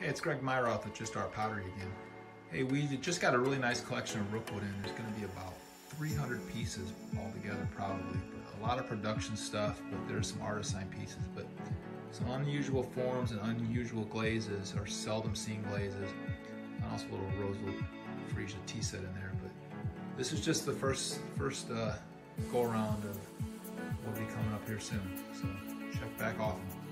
Hey, it's Greg Myroth with Just Art Pottery again. Hey, we just got a really nice collection of Rookwood in. There's going to be about 300 pieces altogether probably, but a lot of production stuff, but there's some artisan pieces, but some unusual forms and unusual glazes, or seldom seen glazes, and also a little rosewood freesia tea set in there. But this is just the first go around of what will be coming up here soon, so check back often.